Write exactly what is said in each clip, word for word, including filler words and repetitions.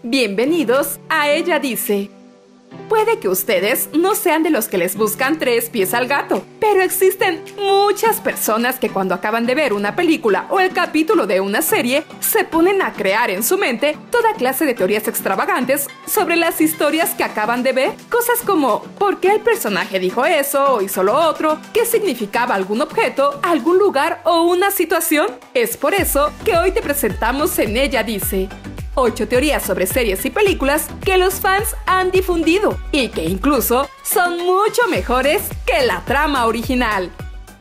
Bienvenidos a Ella Dice. Puede que ustedes no sean de los que les buscan tres pies al gato, pero existen muchas personas que cuando acaban de ver una película o el capítulo de una serie, se ponen a crear en su mente toda clase de teorías extravagantes sobre las historias que acaban de ver. Cosas como, ¿por qué el personaje dijo eso o hizo lo otro? ¿Qué significaba algún objeto, algún lugar o una situación? Es por eso que hoy te presentamos en Ella Dice ocho teorías sobre series y películas que los fans han difundido y que incluso son mucho mejores que la trama original.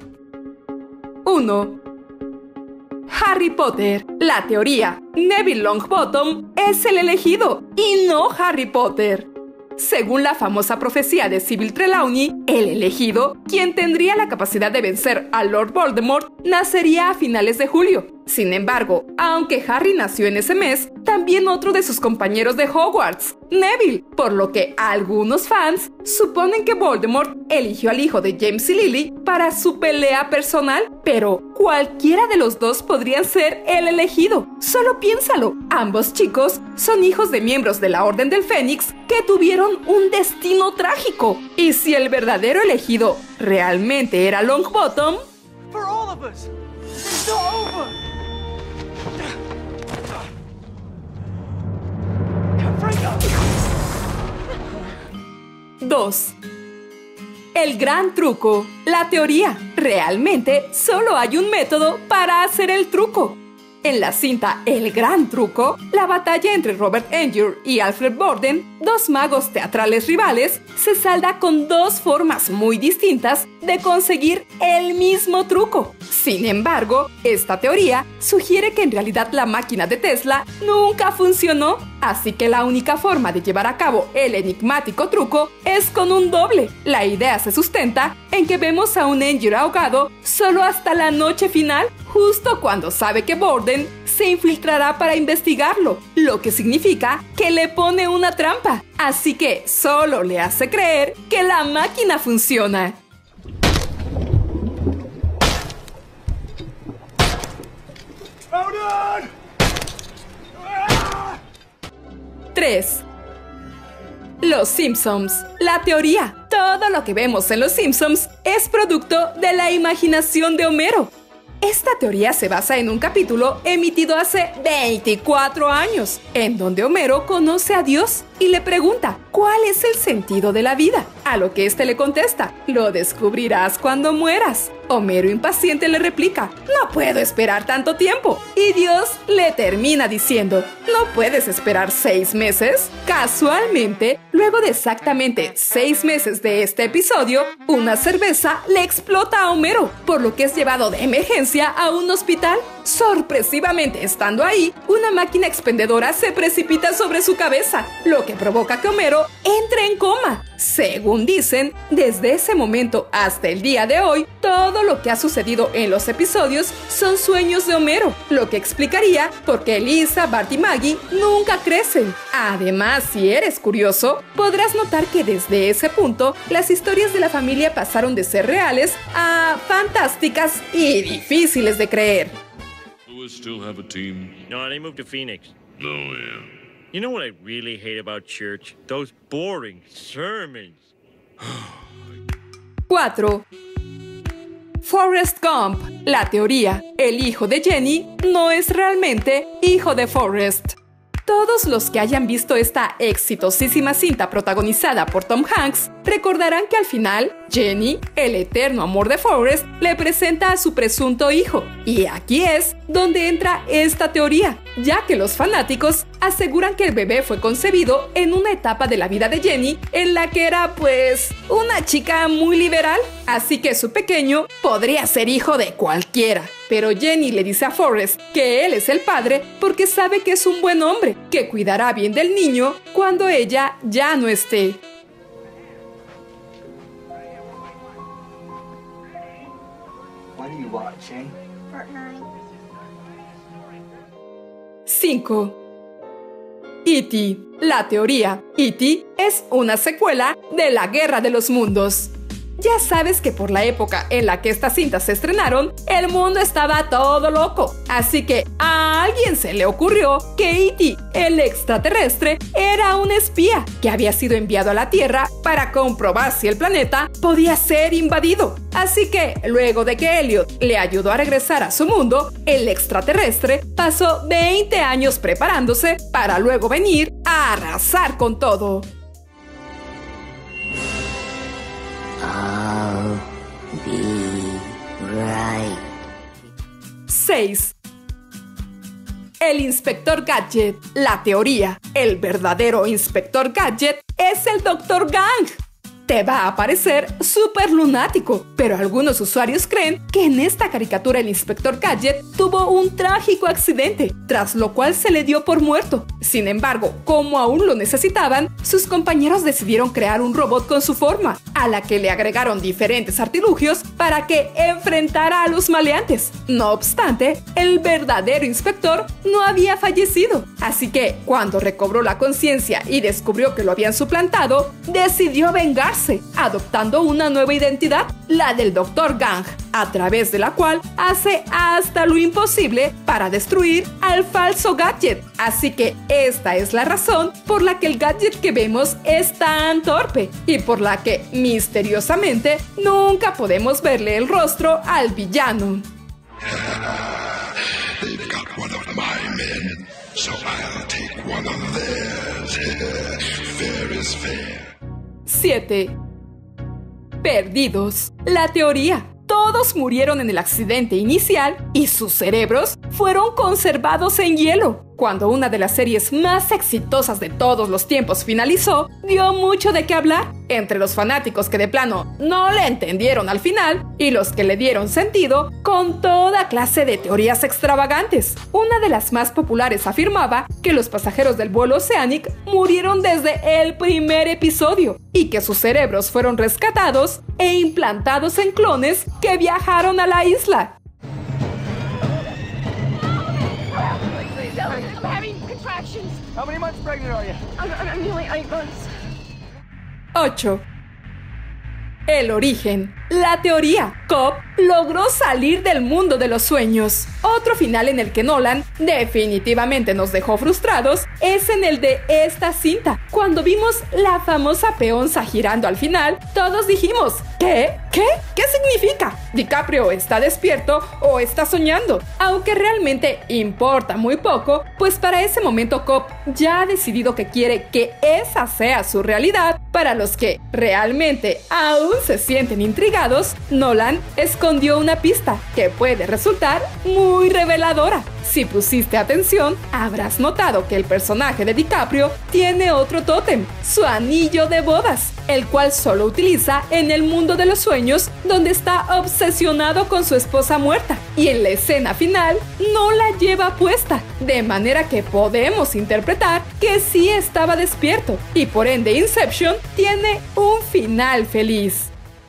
uno. Harry Potter. La teoría: Neville Longbottom es el elegido y no Harry Potter. Según la famosa profecía de Sybil Trelawney, el elegido, quien tendría la capacidad de vencer a Lord Voldemort, nacería a finales de julio. Sin embargo, aunque Harry nació en ese mes, también otro de sus compañeros de Hogwarts, Neville, por lo que algunos fans suponen que Voldemort eligió al hijo de James y Lily para su pelea personal, pero cualquiera de los dos podrían ser el elegido. Solo piénsalo, ambos chicos son hijos de miembros de la Orden del Fénix que tuvieron un destino trágico. Y si el verdadero elegido realmente era Longbottom, For all of us, it's not over. dos. El gran truco. La teoría. Realmente solo hay un método para hacer el truco. En la cinta El Gran Truco, la batalla entre Robert Endur y Alfred Borden, dos magos teatrales rivales, se salda con dos formas muy distintas de conseguir el mismo truco. Sin embargo, esta teoría sugiere que en realidad la máquina de Tesla nunca funcionó, así que la única forma de llevar a cabo el enigmático truco es con un doble. La idea se sustenta en que vemos a un Endur ahogado solo hasta la noche final, justo cuando sabe que Borden se infiltrará para investigarlo, lo que significa que le pone una trampa, así que solo le hace creer que la máquina funciona. tres. Los Simpsons. La teoría. Todo lo que vemos en Los Simpsons es producto de la imaginación de Homero. Esta teoría se basa en un capítulo emitido hace veinticuatro años, en donde Homero conoce a Dios y le pregunta ¿cuál es el sentido de la vida? A lo que éste le contesta: lo descubrirás cuando mueras. Homero impaciente le replica: no puedo esperar tanto tiempo. Y Dios le termina diciendo: ¿no puedes esperar seis meses? Casualmente, luego de exactamente seis meses de este episodio, una cerveza le explota a Homero, por lo que es llevado de emergencia a un hospital. Sorpresivamente, estando ahí, una máquina expendedora se precipita sobre su cabeza, lo que provoca que Homero entre en coma. Según dicen, desde ese momento hasta el día de hoy, todo lo que ha sucedido en los episodios son sueños de Homero, lo que explicaría por qué Lisa, Bart y Maggie nunca crecen. Además, si eres curioso, podrás notar que desde ese punto, las historias de la familia pasaron de ser reales a fantásticas y difíciles de creer. Still have a team? No, they moved to Phoenix. Oh, yeah. You know what I really hate about church? Those boring sermons. cuatro. Forrest Gump. La teoría. El hijo de Jenny no es realmente hijo de Forrest. Todos los que hayan visto esta exitosísima cinta protagonizada por Tom Hanks recordarán que al final, Jenny, el eterno amor de Forrest, le presenta a su presunto hijo. Y aquí es donde entra esta teoría, ya que los fanáticos aseguran que el bebé fue concebido en una etapa de la vida de Jenny en la que era, pues, una chica muy liberal. Así que su pequeño podría ser hijo de cualquiera. Pero Jenny le dice a Forrest que él es el padre porque sabe que es un buen hombre, que cuidará bien del niño cuando ella ya no esté. What are you watching? Fortnite. cinco. E T. La teoría. E T es una secuela de La Guerra de los Mundos. Ya sabes que por la época en la que estas cintas se estrenaron, el mundo estaba todo loco. Así que a alguien se le ocurrió que E T, el extraterrestre, era un espía que había sido enviado a la Tierra para comprobar si el planeta podía ser invadido. Así que, luego de que Elliot le ayudó a regresar a su mundo, el extraterrestre pasó veinte años preparándose para luego venir a arrasar con todo. I'll be right. seis. El Inspector Gadget. La teoría. El verdadero Inspector Gadget es el doctor Gang. Te va a parecer súper lunático, pero algunos usuarios creen que en esta caricatura el Inspector Gadget tuvo un trágico accidente, tras lo cual se le dio por muerto. Sin embargo, como aún lo necesitaban, sus compañeros decidieron crear un robot con su forma, a la que le agregaron diferentes artilugios para que enfrentara a los maleantes. No obstante, el verdadero inspector no había fallecido, así que cuando recobró la conciencia y descubrió que lo habían suplantado, decidió vengarse, adoptando una nueva identidad, la del doctor Gang, a través de la cual hace hasta lo imposible para destruir al falso gadget. Así que esta es la razón por la que el gadget que vemos es tan torpe y por la que misteriosamente nunca podemos verle el rostro al villano. They've got one of my men, so I'll take one of theirs. Fair is fair. siete. Perdidos. La teoría. Todos murieron en el accidente inicial y sus cerebros fueron conservados en hielo. Cuando una de las series más exitosas de todos los tiempos finalizó, dio mucho de qué hablar entre los fanáticos que de plano no le entendieron al final y los que le dieron sentido con toda clase de teorías extravagantes. Una de las más populares afirmaba que los pasajeros del vuelo Oceanic murieron desde el primer episodio y que sus cerebros fueron rescatados e implantados en clones que viajaron a la isla. I'm having contractions. How many months pregnant are you? I'm, I'm nearly eight months. ocho. El origen. La teoría. Cobb logró salir del mundo de los sueños. Otro final en el que Nolan definitivamente nos dejó frustrados es en el de esta cinta. Cuando vimos la famosa peonza girando al final, todos dijimos, ¿qué? ¿Qué? ¿Qué significa? ¿DiCaprio está despierto o está soñando? Aunque realmente importa muy poco, pues para ese momento Cobb ya ha decidido que quiere que esa sea su realidad. Para los que realmente aún se sienten intrigados, Nolan escondió una pista que puede resultar muy reveladora. Si pusiste atención, habrás notado que el personaje de DiCaprio tiene otro tótem, su anillo de bodas, el cual solo utiliza en el mundo de los sueños, donde está obsesionado con su esposa muerta, y en la escena final no la lleva puesta, de manera que podemos interpretar que sí estaba despierto, y por ende Inception tiene un final feliz.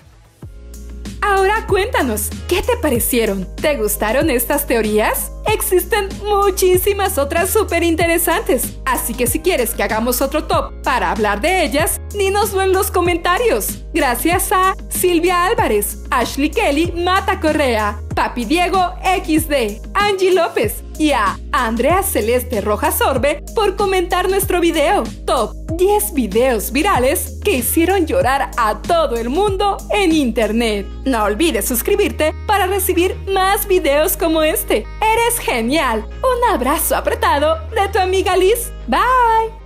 Ahora cuéntanos, ¿qué te parecieron? ¿Te gustaron estas teorías? Existen muchísimas otras súper interesantes, así que si quieres que hagamos otro top para hablar de ellas, dínoslo en los comentarios. Gracias a Silvia Álvarez, Ashley Kelly Mata Correa, Papi Diego equis de, Angie López y a Andrea Celeste Rojas Orbe por comentar nuestro video. Top diez videos virales que hicieron llorar a todo el mundo en internet. No olvides suscribirte para recibir más videos como este. ¡Eres genial! Un abrazo apretado de tu amiga Liz. Bye.